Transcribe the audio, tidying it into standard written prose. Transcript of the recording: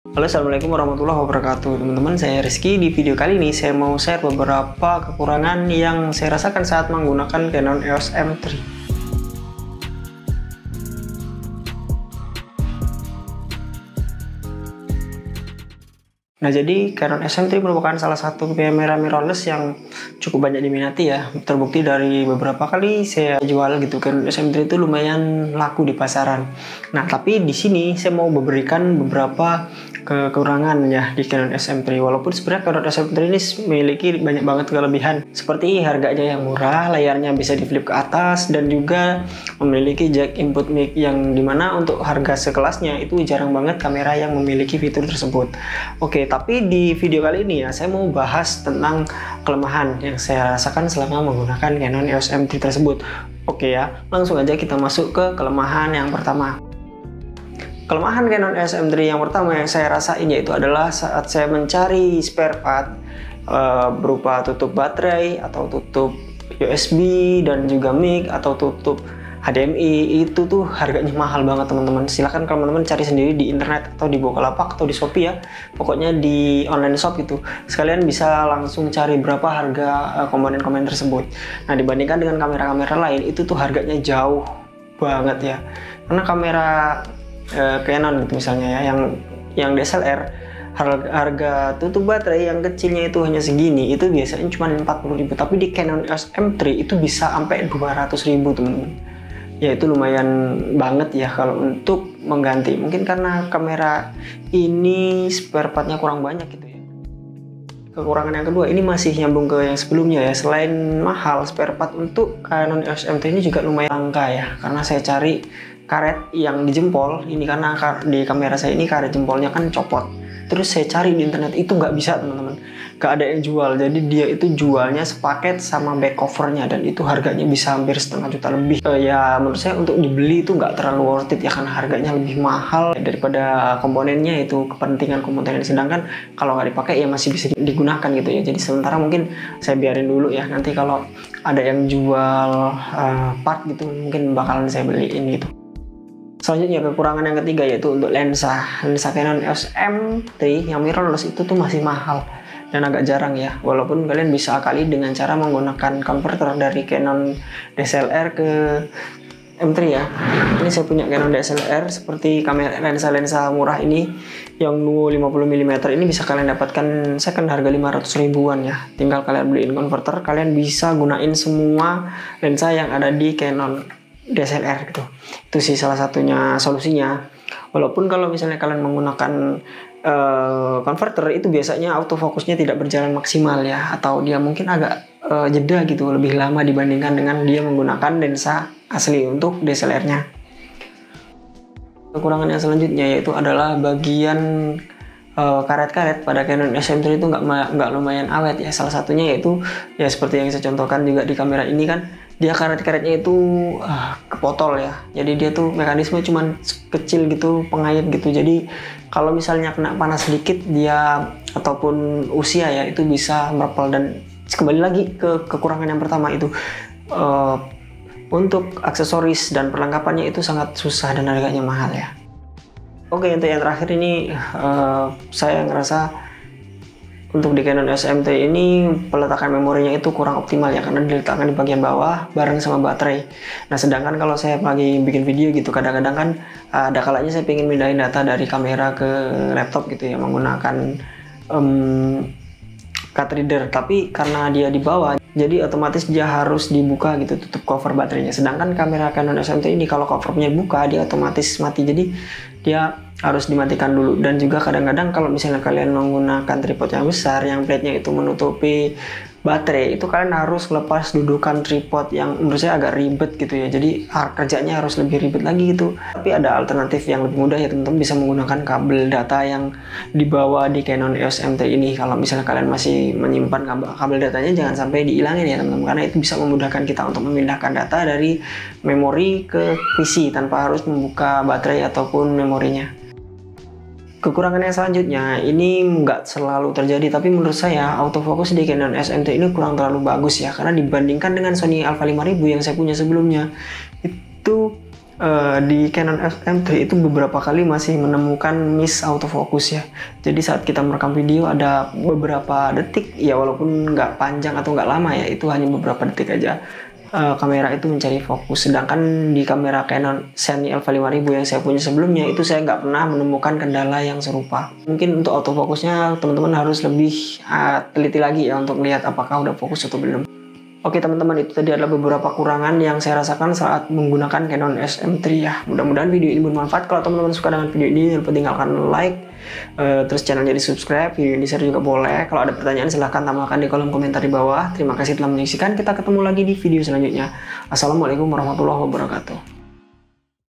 Halo, assalamualaikum warahmatullahi wabarakatuh. Teman-teman, saya Rizky. Di video kali ini saya mau share beberapa kekurangan yang saya rasakan saat menggunakan Canon EOS M3. Nah, jadi Canon EOS M3 merupakan salah satu kamera mirrorless yang cukup banyak diminati ya. Terbukti dari beberapa kali saya jual gitu, Canon EOS M3 itu lumayan laku di pasaran. Nah, tapi di sini saya mau memberikan beberapa kekurangan ya di Canon EOS M3. Walaupun sebenarnya Canon EOS M3 ini memiliki banyak banget kelebihan, seperti harganya yang murah, layarnya bisa di flip ke atas, dan juga memiliki jack input mic yang dimana untuk harga sekelasnya itu jarang banget kamera yang memiliki fitur tersebut. Oke, tapi di video kali ini ya saya mau bahas tentang kelemahan yang saya rasakan selama menggunakan Canon EOS M3 tersebut. Oke ya, langsung aja kita masuk ke kelemahan yang pertama. Kelemahan Canon EOS M3 yang pertama yang saya rasain yaitu adalah saat saya mencari spare part berupa tutup baterai atau tutup USB dan juga mic atau tutup HDMI, itu tuh harganya mahal banget teman-teman. Silahkan kalau teman-teman cari sendiri di internet atau di Bukalapak atau di Shopee ya, pokoknya di online shop gitu. Sekalian bisa langsung cari berapa harga komponen-komponen tersebut. Nah, dibandingkan dengan kamera-kamera lain itu tuh harganya jauh banget ya. Karena kamera Canon gitu misalnya ya, yang DSLR harga tutup baterai yang kecilnya itu hanya segini, itu biasanya cuma 40.000, tapi di Canon EOS M3 itu bisa sampai 200.000 teman-teman. Ya itu lumayan banget ya kalau untuk mengganti. Mungkin karena kamera ini spare partnya kurang banyak gitu ya. Kekurangan yang kedua ini masih nyambung ke yang sebelumnya ya. Selain mahal, spare part untuk Canon EOS M3 ini juga lumayan langka ya. Karena saya cari karet yang di jempol ini, karena di kamera saya ini karet jempolnya kan copot. Terus saya cari di internet itu nggak bisa teman-teman, nggak ada yang jual. Jadi dia itu jualnya sepaket sama back covernya, dan itu harganya bisa hampir setengah juta lebih. Ya menurut saya untuk dibeli itu nggak terlalu worth it ya, karena harganya lebih mahal daripada komponennya, itu kepentingan komponen. Sedangkan kalau nggak dipakai ya masih bisa digunakan gitu ya. Jadi sementara mungkin saya biarin dulu ya, nanti kalau ada yang jual part gitu mungkin bakalan saya beliin gitu. Selanjutnya kekurangan yang ketiga yaitu untuk lensa Canon EOS M3 yang mirrorless itu tuh masih mahal dan agak jarang ya. Walaupun kalian bisa akali dengan cara menggunakan converter dari Canon DSLR ke M3 ya. Ini saya punya Canon DSLR seperti kamera lensa murah ini yang 50 mm ini bisa kalian dapatkan second harga 500 ribuan ya. Tinggal kalian beliin converter, kalian bisa gunain semua lensa yang ada di Canon DSLR gitu. Itu sih salah satunya solusinya. Walaupun kalau misalnya kalian menggunakan converter itu biasanya autofokusnya tidak berjalan maksimal ya, atau dia mungkin agak jeda gitu, lebih lama dibandingkan dengan dia menggunakan lensa asli untuk DSLR-nya. Kekurangan yang selanjutnya yaitu adalah bagian karet-karet pada Canon EOS M3 itu nggak lumayan awet ya. Salah satunya yaitu ya seperti yang saya contohkan juga di kamera ini kan, dia karet-karetnya itu kepotol ya. Jadi dia tuh mekanisme cuman kecil gitu, pengait gitu. Jadi kalau misalnya kena panas sedikit dia ataupun usia ya, itu bisa merepel. Dan kembali lagi ke kekurangan yang pertama itu, untuk aksesoris dan perlengkapannya itu sangat susah dan harganya mahal ya. Oke, untuk yang terakhir ini saya ngerasa untuk di Canon EOS M3 ini peletakan memorinya itu kurang optimal ya, karena diletakkan di bagian bawah bareng sama baterai. Nah, sedangkan kalau saya lagi bikin video gitu, kadang-kadang kan ada kalanya saya pengen pindahin data dari kamera ke laptop gitu ya, menggunakan card reader, tapi karena dia di bawah jadi otomatis dia harus dibuka gitu, tutup cover baterainya. Sedangkan kamera Canon EOS M3 ini kalau covernya buka dia otomatis mati, jadi dia harus dimatikan dulu. Dan juga kadang-kadang kalau misalnya kalian menggunakan tripod yang besar yang plate-nya itu menutupi baterai, itu kalian harus lepas dudukan tripod yang menurut saya agak ribet gitu ya. Jadi kerjanya harus lebih ribet lagi gitu. Tapi ada alternatif yang lebih mudah ya teman-teman, bisa menggunakan kabel data yang dibawa di Canon EOS M3 ini. Kalau misalnya kalian masih menyimpan kabel datanya, jangan sampai dihilangin ya teman-teman, karena itu bisa memudahkan kita untuk memindahkan data dari memori ke PC tanpa harus membuka baterai ataupun memorinya. Kekurangan yang selanjutnya ini nggak selalu terjadi, tapi menurut saya autofocus di Canon EOS M3 ini kurang terlalu bagus ya, karena dibandingkan dengan Sony Alpha 5000 yang saya punya sebelumnya, itu di Canon M3 itu beberapa kali masih menemukan miss autofocus ya. Jadi saat kita merekam video ada beberapa detik, ya walaupun nggak panjang atau nggak lama ya, itu hanya beberapa detik aja. Kamera itu mencari fokus. Sedangkan di kamera Canon Sony Alpha 5000 yang saya punya sebelumnya itu saya nggak pernah menemukan kendala yang serupa. Mungkin untuk autofokusnya teman-teman harus lebih teliti lagi ya untuk melihat apakah udah fokus atau belum. Oke teman-teman, itu tadi adalah beberapa kurangan yang saya rasakan saat menggunakan Canon SM3 ya. Mudah-mudahan video ini bermanfaat. Kalau teman-teman suka dengan video ini, jangan lupa tinggalkan like, terus channelnya di subscribe, video ini share juga boleh. Kalau ada pertanyaan silahkan tambahkan di kolom komentar di bawah. Terima kasih telah menyaksikan, kita ketemu lagi di video selanjutnya. Assalamualaikum warahmatullahi wabarakatuh.